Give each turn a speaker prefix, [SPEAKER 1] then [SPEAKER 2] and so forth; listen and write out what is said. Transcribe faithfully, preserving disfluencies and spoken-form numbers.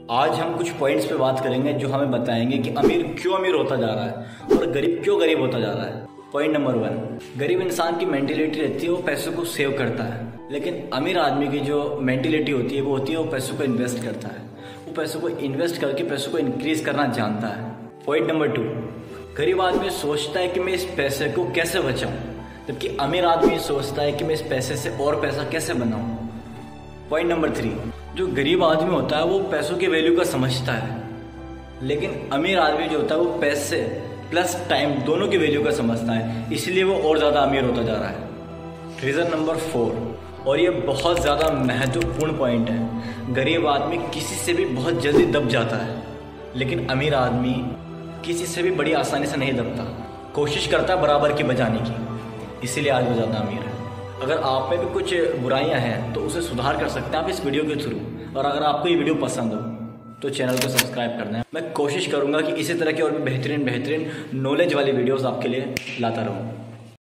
[SPEAKER 1] आज हम कुछ पॉइंट्स पे बात करेंगे जो हमें बताएंगे कि अमीर क्यों अमीर होता जा रहा है और गरीब क्यों गरीब होता जा रहा है। पॉइंट नंबर वन, गरीब इंसान की मेंटेलिटी रहती है वो पैसों को सेव करता है, लेकिन अमीर आदमी की जो मेंटेलिटी होती है वो होती है वो पैसों को इन्वेस्ट करता है। वो पैसों को इन्वेस्ट करके पैसों को इंक्रीज करना जानता है। पॉइंट नंबर टू, गरीब आदमी सोचता है कि मैं इस पैसे को कैसे बचाऊं, जबकि अमीर आदमी सोचता है कि मैं इस पैसे से और पैसा कैसे बनाऊं। पॉइंट नंबर थ्री, जो गरीब आदमी होता है वो पैसों की वैल्यू का समझता है, लेकिन अमीर आदमी जो होता है वो पैसे प्लस टाइम दोनों की वैल्यू का समझता है, इसलिए वो और ज़्यादा अमीर होता जा रहा है। रीज़न नंबर फोर, और ये बहुत ज़्यादा महत्वपूर्ण पॉइंट है, गरीब आदमी किसी से भी बहुत जल्दी दब जाता है, लेकिन अमीर आदमी किसी से भी बड़ी आसानी से नहीं दबता, कोशिश करता है बराबर की बजाने की, इसीलिए आज वो ज़्यादा अमीर है। अगर आप में भी कुछ बुराइयां हैं तो उसे सुधार कर सकते हैं आप इस वीडियो के थ्रू, और अगर आपको ये वीडियो पसंद हो तो चैनल को सब्सक्राइब करना है। मैं कोशिश करूंगा कि इसी तरह की और भी बेहतरीन बेहतरीन नॉलेज वाली वीडियोस आपके लिए लाता रहूं।